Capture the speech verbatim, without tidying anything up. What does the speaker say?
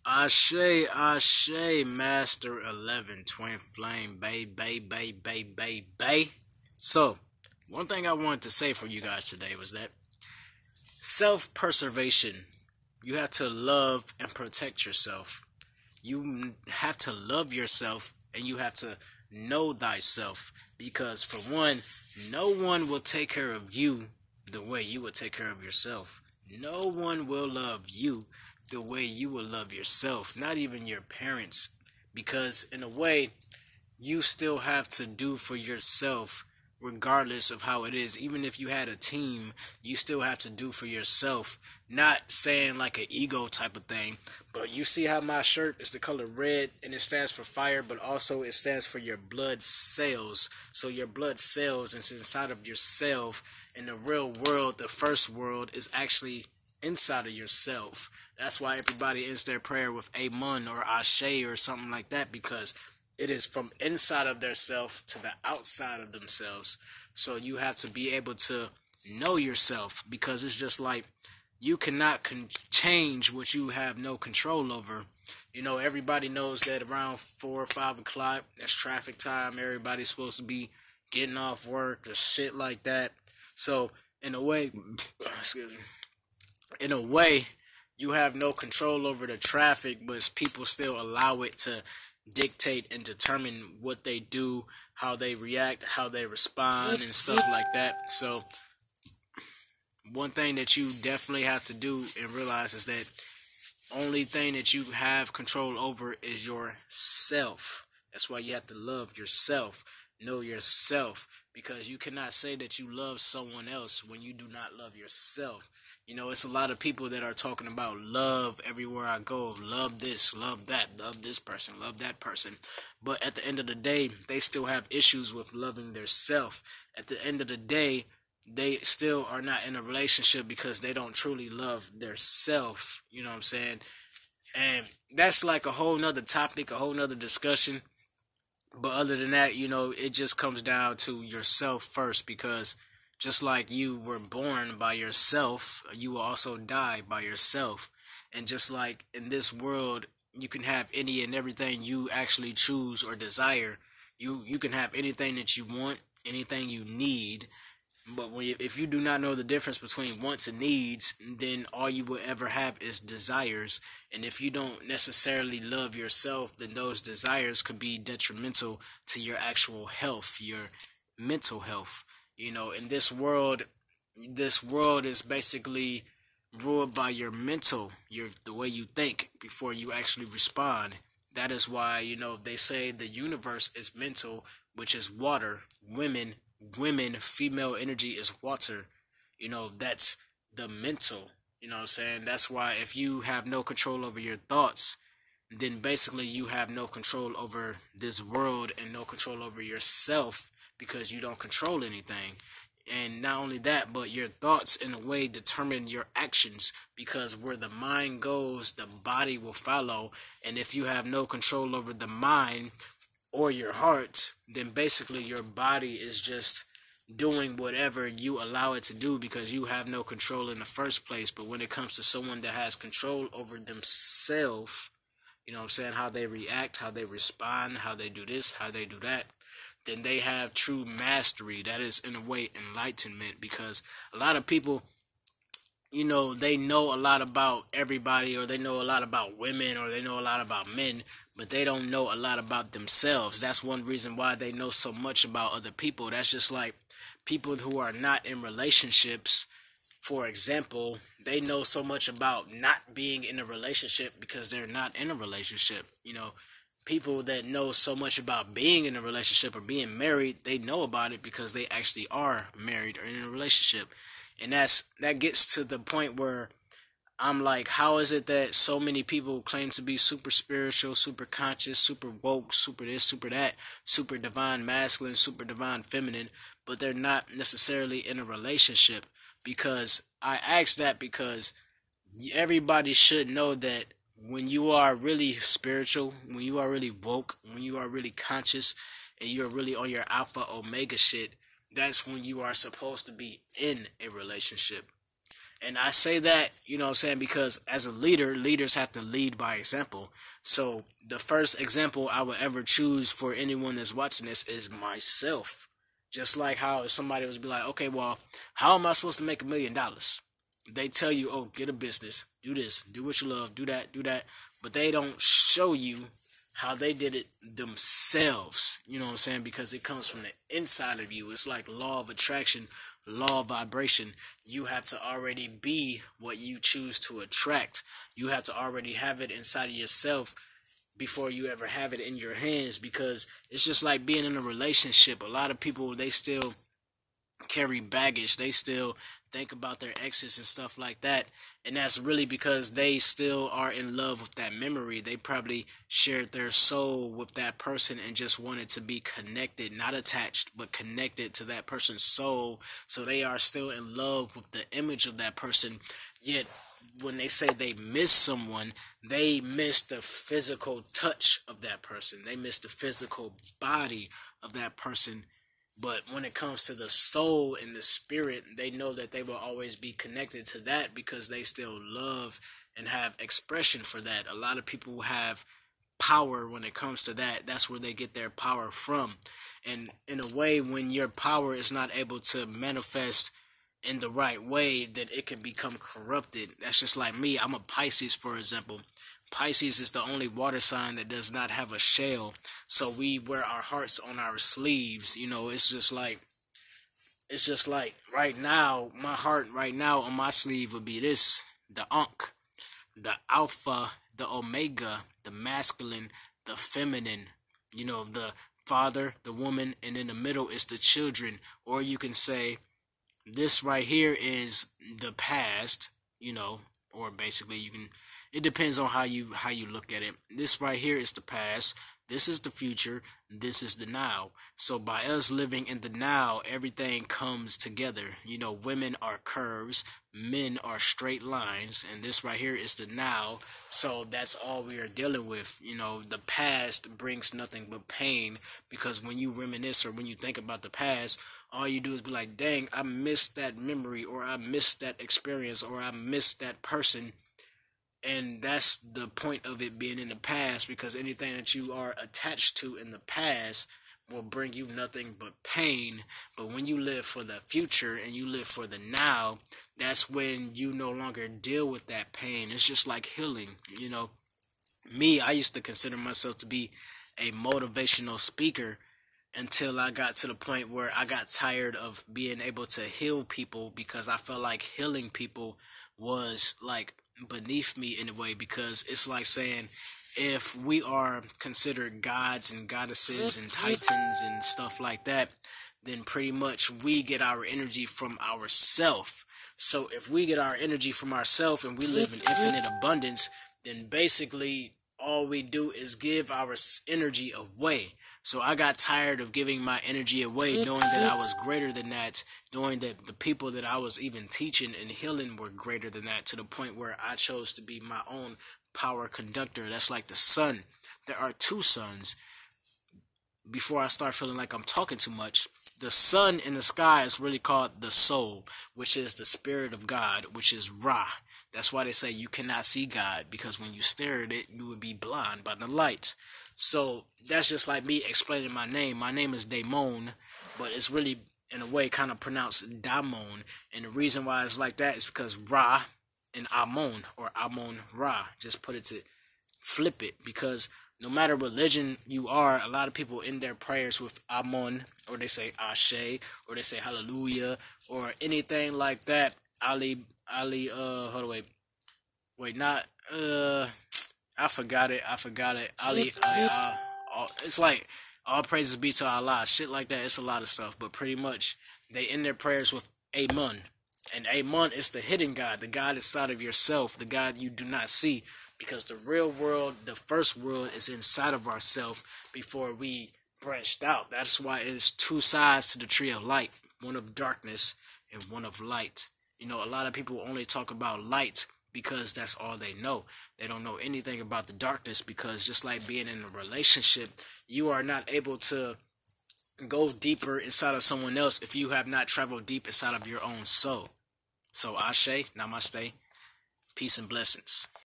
Ashe, Ashe, Master eleven, Twin Flame, bay, bay, bay, bay, bay, bay. So, one thing I wanted to say for you guys today was that self-preservation, you have to love and protect yourself. You have to love yourself and you have to know thyself. Because, for one, no one will take care of you the way you would take care of yourself. No one will love you the way you will love yourself, not even your parents, because in a way you still have to do for yourself regardless of how it is. Even if you had a team, you still have to do for yourself. Not saying like an ego type of thing, but you see how my shirt is the color red and it stands for fire, but also it stands for your blood cells. So your blood cells is inside of yourself. In the real world, the first world is actually inside of yourself. That's why everybody ends their prayer with Amun or Ashe or something like that, because it is from inside of their self to the outside of themselves. So you have to be able to know yourself, because it's just like you cannot con- change what you have no control over. You know, everybody knows that around four or five o'clock, that's traffic time. Everybody's supposed to be getting off work or shit like that. So in a way, excuse me, in a way, you have no control over the traffic, but people still allow it to dictate and determine what they do, how they react, how they respond, and stuff like that. So, one thing that you definitely have to do and realize is that only thing that you have control over is yourself. That's why you have to love yourself, know yourself, because you cannot say that you love someone else when you do not love yourself. You know, it's a lot of people that are talking about love everywhere I go. Love this, love that, love this person, love that person. But at the end of the day, they still have issues with loving their self. At the end of the day, they still are not in a relationship because they don't truly love their self. You know what I'm saying? And that's like a whole nother topic, a whole nother discussion. But other than that, you know, it just comes down to yourself first, because just like you were born by yourself, you will also die by yourself. And just like in this world, you can have any and everything you actually choose or desire. You you can have anything that you want, anything you need. But when you, if you do not know the difference between wants and needs, then all you will ever have is desires. And if you don't necessarily love yourself, then those desires could be detrimental to your actual health, your mental health. You know, in this world, this world is basically ruled by your mental, your the way you think before you actually respond. That is why, you know, they say the universe is mental, which is water. Women, women, female energy is water. You know, that's the mental. You know what I'm saying? That's why if you have no control over your thoughts, then basically you have no control over this world and no control over yourself, because you don't control anything. And not only that, but your thoughts in a way determine your actions, because where the mind goes, the body will follow. And if you have no control over the mind or your heart, then basically your body is just doing whatever you allow it to do, because you have no control in the first place. But when it comes to someone that has control over themselves, you know what I'm saying, how they react, how they respond, how they do this, how they do that, then they have true mastery. That is, in a way, enlightenment. Because a lot of people, you know, they know a lot about everybody, or they know a lot about women, or they know a lot about men, but they don't know a lot about themselves. That's one reason why they know so much about other people. That's just like people who are not in relationships. For example, they know so much about not being in a relationship because they're not in a relationship. You know, people that know so much about being in a relationship or being married, they know about it because they actually are married or in a relationship. And that's that gets to the point where I'm like, how is it that so many people claim to be super spiritual, super conscious, super woke, super this, super that, super divine masculine, super divine feminine, but they're not necessarily in a relationship? Because I ask that because everybody should know that when you are really spiritual, when you are really woke, when you are really conscious, and you're really on your alpha omega shit, that's when you are supposed to be in a relationship. And I say that, you know what I'm saying, because as a leader, leaders have to lead by example. So the first example I would ever choose for anyone that's watching this is myself. Just like how if somebody was be like, okay, well, how am I supposed to make a million dollars? They tell you, oh, get a business, do this, do what you love, do that, do that. But they don't show you how they did it themselves. You know what I'm saying? Because it comes from the inside of you. It's like law of attraction, law of vibration. You have to already be what you choose to attract. You have to already have it inside of yourself before you ever have it in your hands, because it's just like being in a relationship. A lot of people, they still carry baggage. They still think about their exes and stuff like that. And that's really because they still are in love with that memory. They probably shared their soul with that person and just wanted to be connected, not attached, but connected to that person's soul. So they are still in love with the image of that person. Yet when they say they miss someone, they miss the physical touch of that person. They miss the physical body of that person. But when it comes to the soul and the spirit, they know that they will always be connected to that because they still love and have expression for that. A lot of people have power when it comes to that. That's where they get their power from. And in a way, when your power is not able to manifest in the right way, then it can become corrupted. That's just like me. I'm a Pisces, for example. Pisces is the only water sign that does not have a shell. So we wear our hearts on our sleeves. You know, it's just like, it's just like right now, my heart right now on my sleeve would be this: the Ankh, the Alpha, the Omega, the masculine, the feminine. You know, the father, the woman, and in the middle is the children. Or you can say, this right here is the past, you know, or basically you can, it depends on how you how you look at it. This right here is the past, this is the future, this is the now. So by us living in the now, everything comes together. You know, women are curves, men are straight lines, and this right here is the now. So that's all we are dealing with. You know, the past brings nothing but pain, because when you reminisce or when you think about the past, all you do is be like, dang, I missed that memory, or I missed that experience, or I missed that person. And that's the point of it being in the past, because anything that you are attached to in the past will bring you nothing but pain. But when you live for the future and you live for the now, that's when you no longer deal with that pain. It's just like healing. You know, me, I used to consider myself to be a motivational speaker until I got to the point where I got tired of being able to heal people, because I felt like healing people was like beneath me in a way, because it's like saying, if we are considered gods and goddesses and titans and stuff like that, then pretty much we get our energy from ourself. So if we get our energy from ourself and we live in infinite abundance, then basically all we do is give our energy away. So I got tired of giving my energy away, knowing that I was greater than that, knowing that the people that I was even teaching and healing were greater than that, to the point where I chose to be my own power conductor. That's like the sun. There are two suns. Before I start feeling like I'm talking too much, the sun in the sky is really called the soul, which is the spirit of God, which is Ra. That's why they say you cannot see God, because when you stare at it, you would be blind by the light. So that's just like me explaining my name. My name is Damon, but it's really, in a way, kind of pronounced Damon. And the reason why it's like that is because Ra and Amon, or Amon Ra, just put it to flip it, because no matter what religion you are, a lot of people in their prayers with Amon, or they say Ashe, or they say Hallelujah, or anything like that. Ali, Ali, uh, hold on, wait, wait, not, uh, I forgot it, I forgot it, Ali, Ali, uh, all, it's like, all praises be to Allah, shit like that. It's a lot of stuff, but pretty much, they end their prayers with Amun, and Amun is the hidden God, the God inside of yourself, the God you do not see, because the real world, the first world, is inside of ourselves before we branched out. That's why it is two sides to the tree of light, one of darkness and one of light. You know, a lot of people only talk about light because that's all they know. They don't know anything about the darkness, because just like being in a relationship, you are not able to go deeper inside of someone else if you have not traveled deep inside of your own soul. So Ashe, Namaste, peace and blessings.